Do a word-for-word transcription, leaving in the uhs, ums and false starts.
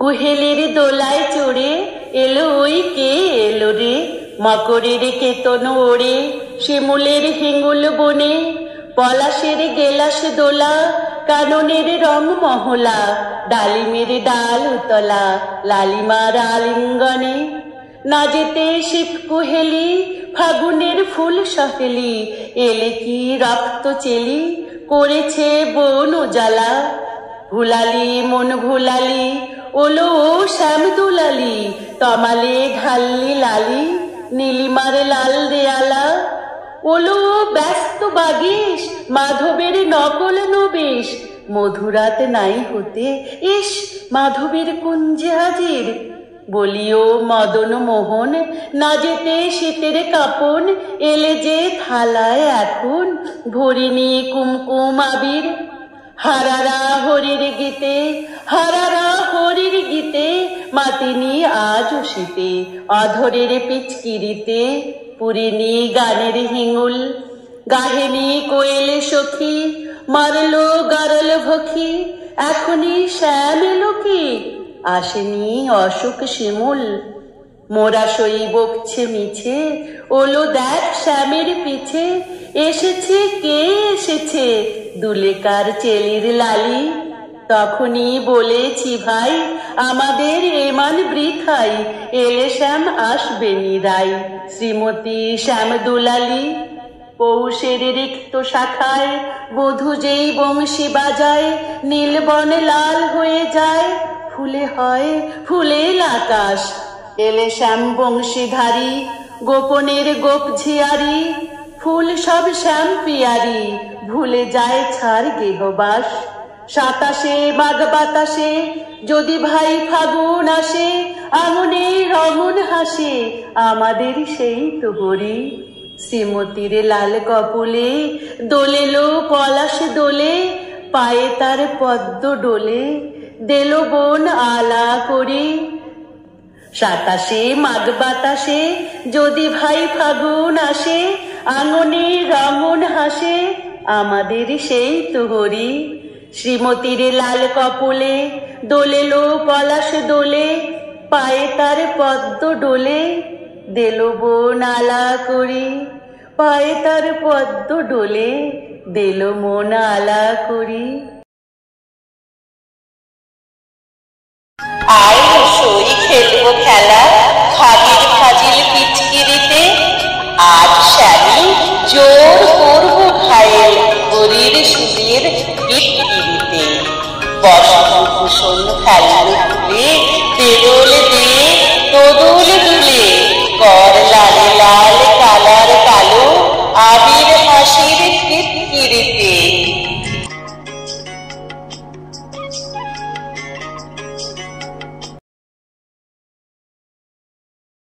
কুহেলির দোলায় চড়ে এলো ওই কে এলো রে, মকরের কেতন ওড়ে শিমুলের হিঙ্গুল বনে, পলাশের গেলাস দোলা কাননের রং মহলা, ডালিমের ডাল উতলা লালিমার আলিঙ্গনে। না যেতে শীত কুহেলি ফাগুনের ফুল সহেলি, এলে কি রক্ত চেলি করেছে বন উজালা। ভুলালি মন ভুলালি ওলো ও শ্যাম দুলালি, তমালে ঘাল্লি লালি নীলিমার লাল দেয়ালা। ওলো ও ব্যস্ত বাগিস মাধবের নকল নবেশ, মধুরাত নাই হতে ইস মাধবের কুঞ্জে হাজির। বলিও মদন মোহন না যেতে শীতের কাপন, এলে যে থালায় এখন ভরিনি কুমকুম আবির। হারারা হরির গীতে হারারা হরির গীতে, মাতিনি আজ শীতে অধরের পিচকিরিতে, পুরিনি গানের হিঙ্গুল গাহেনি কোয়েল সখী, মারলো গারল ভখি এখনই শ্যাম এলো কি, আসেনি অশোক শিমুল। মোরা সই বকছে মিছে ওলো দেখ শ্যামের পিছে, এসেছে কে এসেছে দুলেকার চেলির লালি। তখনই বলেছি ভাই আমাদের এমান বৃথাই, এলে শ্যাম আসবে নিরাই শ্রীমতী শ্যাম দুলালি। পৌষের রিক্ত শাখায় বধূ যেই বংশী বাজায়, নীলবন লাল হয়ে যায় ফুলে হয় ফুলেল আকাশ। এলে শ্যাম বংশীধারী গোপনের গোপ ঝিয়ারি, ফুল সব শ্যাম পিয়ারি ভুলে যায় ছাড় গেহবাস। সাতাশে মাঘ বাতাসে যদি ভাই ফাগুন আসে, আঙুনে রঙুন হাসে আমাদের সেই তো হরি। শ্রীমতীর লাল কপলে দোলেলো পলাশ দোলে, পায়ে তার পদ্ম ডোলে দেলো বোন আলা করি। সাতাশে মাঘ বাতাসে যদি ভাই ফাগুন আসে, আঙনে রঙন হাসে আমাদের সেই তো হরি। শ্রীমতীর লাল কপলে দোলেলো পলাশ দোলে, পায়ে তার পদ্ম ডোলে দেলো বোন আলা করি। পায়ে তার পদ্ম ডোলে দেলো মন আলা করি। আয় সই খেলবো খেলা খাগির ফাজিল পিচকিরিতে, আজ শ্যামি জোর করবো ঘায়েল হরির সুদের পিটকিরিতে। বসন্ত কুসুম খেলবে ফুলে দে দোলে দে তোদুল